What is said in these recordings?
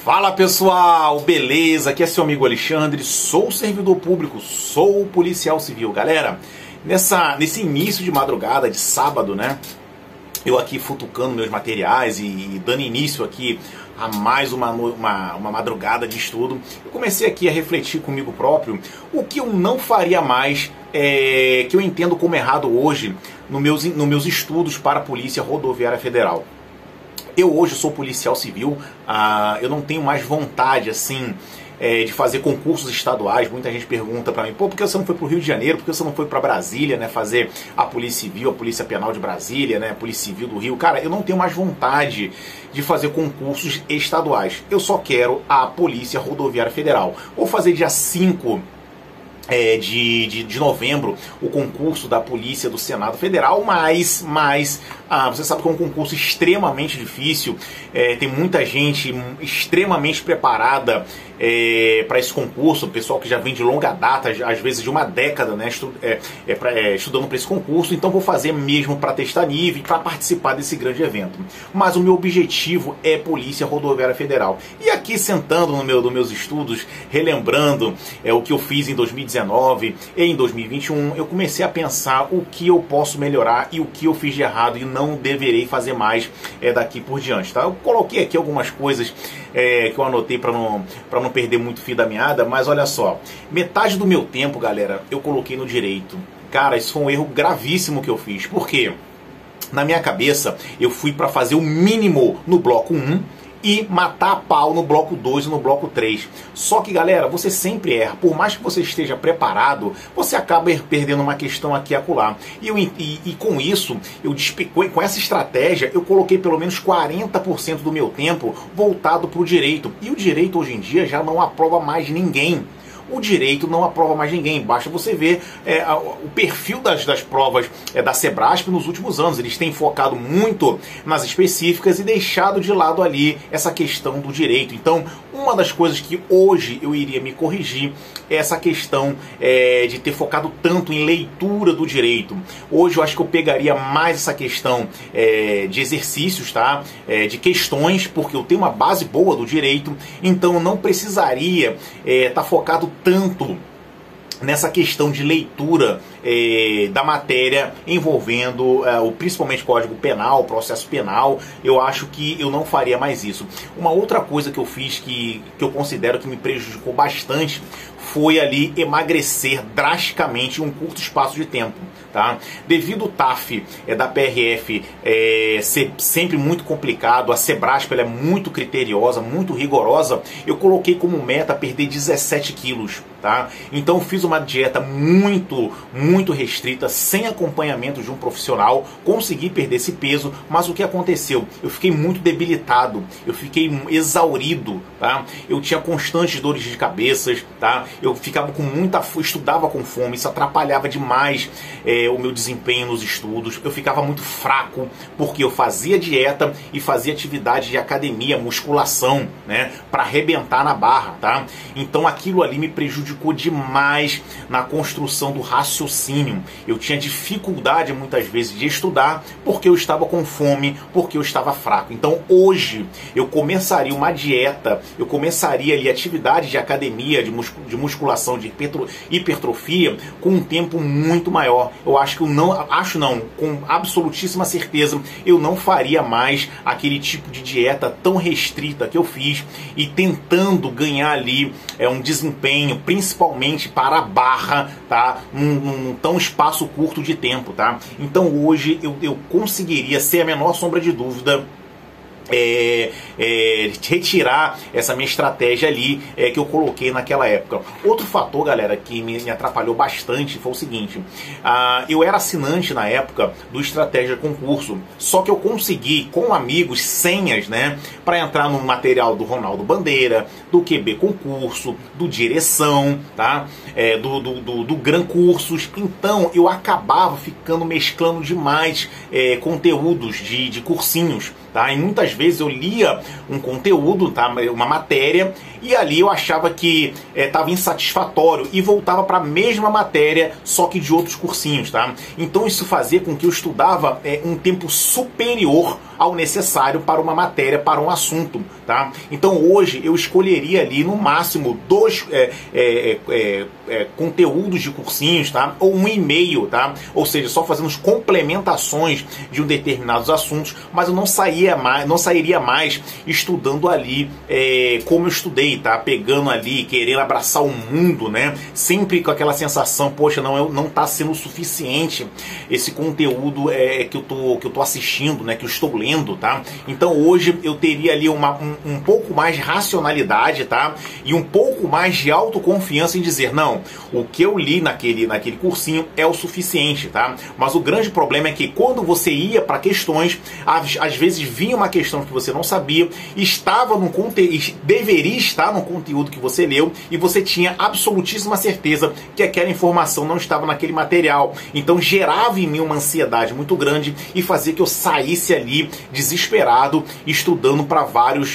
Fala pessoal, beleza? Aqui é seu amigo Alexandre, sou servidor público, sou policial civil. Galera, nesse início de madrugada de sábado, né? Eu aqui futucando meus materiais e dando início aqui a mais uma madrugada de estudo, eu comecei aqui a refletir comigo próprio o que eu não faria mais, que eu entendo como errado hoje nos meus estudos para a Polícia Rodoviária Federal. Eu hoje sou policial civil, eu não tenho mais vontade assim de fazer concursos estaduais. Muita gente pergunta pra mim, pô, por que você não foi pro Rio de Janeiro, por que você não foi pra Brasília, né, fazer a Polícia Civil, a Polícia Penal de Brasília, né, a Polícia Civil do Rio? Cara, eu não tenho mais vontade de fazer concursos estaduais, eu só quero a Polícia Rodoviária Federal. Vou fazer dia 5 de novembro o concurso da Polícia do Senado Federal, mas você sabe que é um concurso extremamente difícil, tem muita gente extremamente preparada para esse concurso, pessoal que já vem de longa data, às vezes de uma década, né, estudando para esse concurso. Então vou fazer mesmo para testar nível e para participar desse grande evento. Mas o meu objetivo é Polícia Rodoviária Federal. E aqui sentando nos meus estudos, relembrando o que eu fiz em 2019 e em 2021, eu comecei a pensar o que eu posso melhorar e o que eu fiz de errado e não deverei fazer mais daqui por diante, tá? Eu coloquei aqui algumas coisas que eu anotei para não perder muito fio da meada, mas olha só, metade do meu tempo, galera, eu coloquei no direito. Cara, isso foi um erro gravíssimo que eu fiz. Por quê? Na minha cabeça, eu fui para fazer o mínimo no bloco 1 e matar a pau no bloco 2 e no bloco 3. Só que, galera, você sempre erra. Por mais que você esteja preparado, você acaba perdendo uma questão aqui e acolá. E com isso, com essa estratégia, eu coloquei pelo menos 40% do meu tempo voltado para o direito. E o direito, hoje em dia, já não aprova mais ninguém. O direito não aprova mais ninguém. Basta você ver o perfil das provas da Sebrasp nos últimos anos. Eles têm focado muito nas específicas e deixado de lado ali essa questão do direito. Então, uma das coisas que hoje eu iria me corrigir é essa questão de ter focado tanto em leitura do direito. Hoje eu acho que eu pegaria mais essa questão de exercícios, tá? De questões, porque eu tenho uma base boa do direito, então eu não precisaria estar focado tanto nessa questão de leitura da matéria envolvendo principalmente Código Penal, processo penal. Eu acho que eu não faria mais isso. Uma outra coisa que eu fiz que eu considero que me prejudicou bastante foi ali emagrecer drasticamente em um curto espaço de tempo, tá? Devido ao TAF da PRF ser sempre muito complicado, a Sebrasp ela é muito criteriosa, muito rigorosa, eu coloquei como meta perder 17 quilos, tá? Então eu fiz uma dieta muito restrita, sem acompanhamento de um profissional, consegui perder esse peso, mas o que aconteceu? Eu fiquei muito debilitado, eu fiquei exaurido, tá? Eu tinha constantes dores de cabeça, tá? Eu ficava com estudava com fome, isso atrapalhava demais o meu desempenho nos estudos. Eu ficava muito fraco, porque eu fazia dieta e fazia atividade de academia, musculação, né, para arrebentar na barra, tá? Então aquilo ali me prejudicou demais na construção do raciocínio. Eu tinha dificuldade muitas vezes de estudar porque eu estava com fome, porque eu estava fraco. Então hoje eu começaria uma dieta, eu começaria ali atividade de academia, de musculação, de hipertrofia com um tempo muito maior. Eu acho que com absolutíssima certeza eu não faria mais aquele tipo de dieta tão restrita que eu fiz e tentando ganhar ali um desempenho, principalmente para a barra, tá? Num tão espaço curto de tempo, tá? Então hoje eu conseguiria, sem a menor sombra de dúvida, retirar essa minha estratégia ali que eu coloquei naquela época. Outro fator, galera, que me atrapalhou bastante foi o seguinte: eu era assinante na época do Estratégia Concurso, só que eu consegui com amigos senhas, né, para entrar no material do Ronaldo Bandeira, do QB Concurso, do Direção, tá? Do Gran Cursos. Então eu acabava ficando mesclando demais conteúdos de cursinhos, tá? E muitas vezes eu lia um conteúdo, tá? Uma matéria, e ali eu achava que estava insatisfatório e voltava para a mesma matéria, só que de outros cursinhos, tá? Então isso fazia com que eu estudava um tempo superior ao necessário para uma matéria, para um assunto, tá? Então hoje eu escolheria ali no máximo 2 conteúdos de cursinhos, tá? Ou 1,5, tá? Ou seja, só fazendo as complementações de um determinados assuntos, mas eu não sairia mais estudando ali como eu estudei, tá? Pegando ali, querendo abraçar o mundo, né? Sempre com aquela sensação, poxa, não tá sendo suficiente esse conteúdo que eu tô assistindo, né? Que eu estou lendo, tá? Então hoje eu teria ali um pouco mais de racionalidade, tá? E um pouco mais de autoconfiança em dizer, não, o que eu li naquele cursinho é o suficiente, tá? Mas o grande problema é que quando você ia para questões, às vezes vinha uma questão que você não sabia, deveria estar no conteúdo que você leu e você tinha absolutíssima certeza que aquela informação não estava naquele material. Então gerava em mim uma ansiedade muito grande e fazia que eu saísse ali desesperado, estudando para vários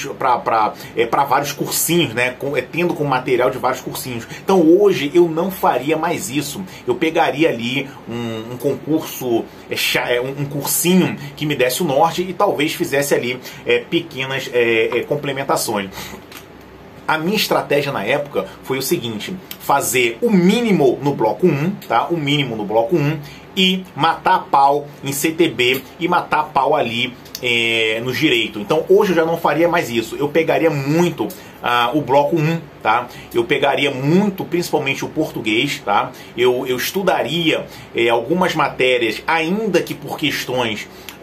cursinhos, né? Tendo como material de vários cursinhos. Então hoje eu não faria mais isso. Eu pegaria ali um concurso, um cursinho que me desse o norte e talvez fizesse ali pequenas complementações. A minha estratégia na época foi o seguinte: fazer o mínimo no bloco 1, tá? O mínimo no bloco 1 e matar a pau em CTB e matar a pau ali no direito. Então hoje eu já não faria mais isso. Eu pegaria muito o bloco 1, tá? Eu pegaria muito, principalmente o português, tá? Eu estudaria algumas matérias, ainda que por questões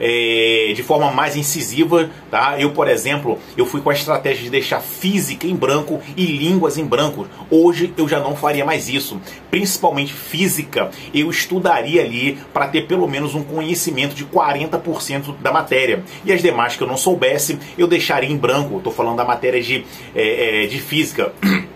de forma mais incisiva, tá? Eu, por exemplo, eu fui com a estratégia de deixar física em branco e línguas em branco. Hoje eu já não faria mais isso. Principalmente física, eu estudaria ali para ter pelo menos um conhecimento de 40% da matéria. E as demais que eu não soubesse, eu deixaria em branco. Estou falando da matéria de física.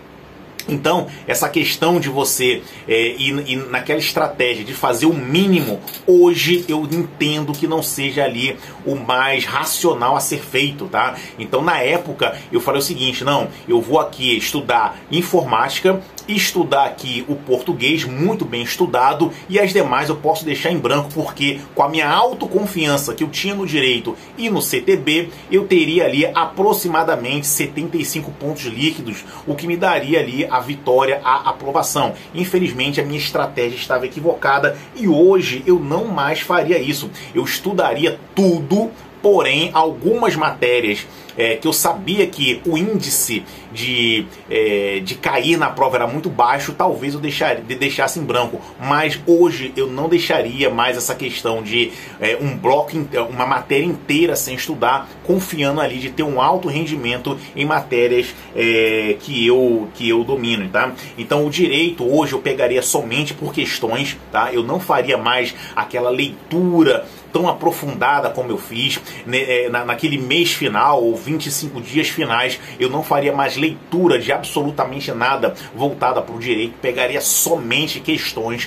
Então, essa questão de você ir naquela estratégia de fazer o mínimo, hoje eu entendo que não seja ali o mais racional a ser feito, tá? Então, na época, eu falei o seguinte, não, eu vou aqui estudar informática, estudar aqui o português muito bem estudado e as demais eu posso deixar em branco, porque com a minha autoconfiança que eu tinha no direito e no CTB, eu teria ali aproximadamente 75 pontos líquidos, o que me daria ali a vitória, a aprovação. Infelizmente a minha estratégia estava equivocada e hoje eu não mais faria isso. Eu estudaria tudo, porém algumas matérias que eu sabia que o índice de cair na prova era muito baixo, talvez eu deixasse em branco. Mas hoje eu não deixaria mais essa questão de um bloco, uma matéria inteira sem estudar, confiando ali de ter um alto rendimento em matérias que eu domino, tá? Então o direito hoje eu pegaria somente por questões, tá? Eu não faria mais aquela leitura tão aprofundada como eu fiz naquele mês final ou 25 dias finais. Eu não faria mais leitura de absolutamente nada voltada para o direito, pegaria somente questões.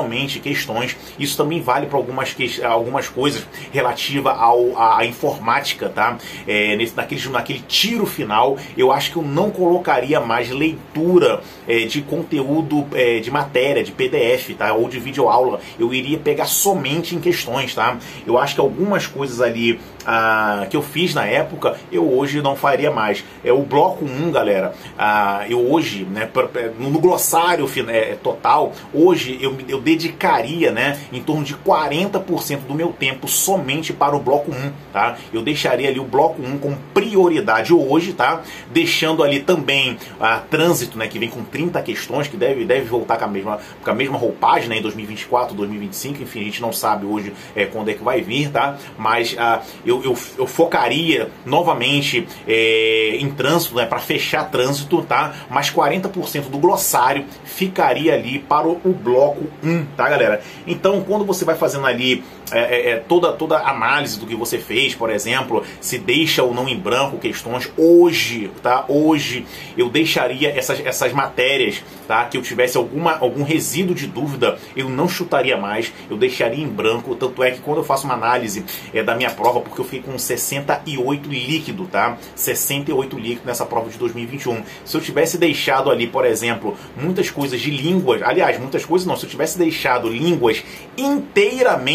Isso também vale para algumas coisas relativas à informática, tá? Naquele tiro final, eu acho que eu não colocaria mais leitura de conteúdo de matéria, de PDF, tá? Ou de videoaula. Eu iria pegar somente em questões, tá? Eu acho que algumas coisas ali que eu fiz na época, eu hoje não faria mais. O bloco 1, galera, eu hoje, né, no glossário total, hoje eu dedicaria, né, em torno de 40% do meu tempo somente para o bloco 1, tá? Eu deixaria ali o bloco 1 com prioridade hoje, tá? Deixando ali também trânsito, né, que vem com 30 questões, que deve voltar com a mesma roupagem, né, em 2024, 2025, enfim, a gente não sabe hoje quando é que vai vir, tá? Mas eu focaria novamente em trânsito, né, para fechar trânsito, tá? Mas 40% do glossário ficaria ali para o bloco 1, tá, galera? Então, quando você vai fazendo ali toda a análise do que você fez, por exemplo, se deixa ou não em branco questões, hoje, tá? Hoje eu deixaria essas matérias, tá? Que eu tivesse algum resíduo de dúvida, eu não chutaria mais, eu deixaria em branco. Tanto é que quando eu faço uma análise da minha prova, porque eu fiquei com 68 líquido, tá? 68 líquido nessa prova de 2021. Se eu tivesse deixado ali, por exemplo, muitas coisas de línguas, aliás, muitas coisas não, se eu tivesse deixado línguas inteiramente em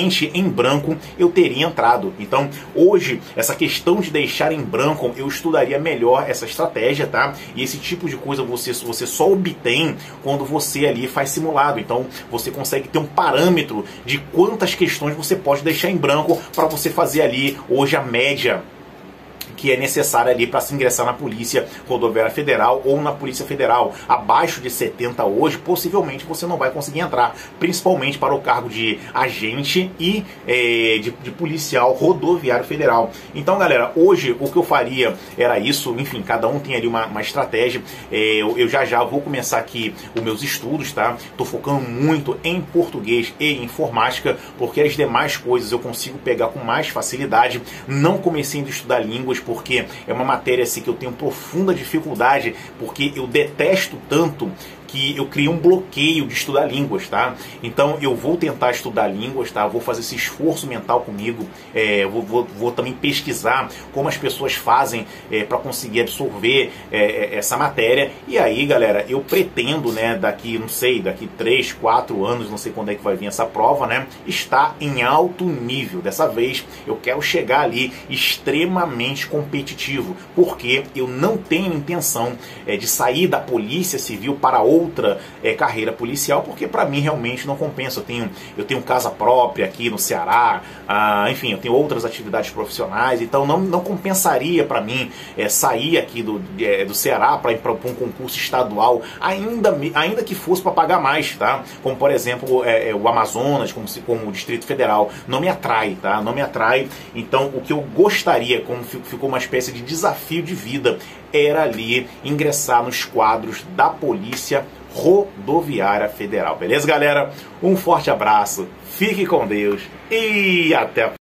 em branco, eu teria entrado. Então, hoje, essa questão de deixar em branco, eu estudaria melhor essa estratégia, tá? E esse tipo de coisa você só obtém quando você ali faz simulado. Então, você consegue ter um parâmetro de quantas questões você pode deixar em branco para você fazer ali, hoje, a média que é necessária ali para se ingressar na Polícia Rodoviária Federal ou na Polícia Federal. Abaixo de 70 hoje, possivelmente você não vai conseguir entrar, principalmente para o cargo de agente e de policial rodoviário federal. Então, galera, hoje o que eu faria era isso. Enfim, cada um tem ali uma estratégia. Eu já vou começar aqui os meus estudos, tá? Tô focando muito em português e informática, porque as demais coisas eu consigo pegar com mais facilidade. Não comecei a estudar línguas, porque é uma matéria assim, que eu tenho profunda dificuldade, porque eu detesto tanto que eu criei um bloqueio de estudar línguas, tá? Então eu vou tentar estudar línguas, tá? Vou fazer esse esforço mental comigo, vou também pesquisar como as pessoas fazem para conseguir absorver essa matéria. E aí, galera, eu pretendo, né, daqui 3, 4 anos, não sei quando é que vai vir essa prova, né, estar em alto nível. Dessa vez eu quero chegar ali extremamente competitivo, porque eu não tenho intenção de sair da Polícia Civil para outra carreira policial, porque para mim realmente não compensa. Eu tenho casa própria aqui no Ceará, enfim, eu tenho outras atividades profissionais, então não compensaria para mim sair aqui do Ceará para ir para um concurso estadual, ainda que fosse para pagar mais, tá? Como por exemplo o Amazonas, como o Distrito Federal, não me atrai, tá? Não me atrai. Então o que eu gostaria, como ficou uma espécie de desafio de vida, era ali ingressar nos quadros da Polícia Rodoviária Federal. Beleza, galera? Um forte abraço, fique com Deus e até a próxima.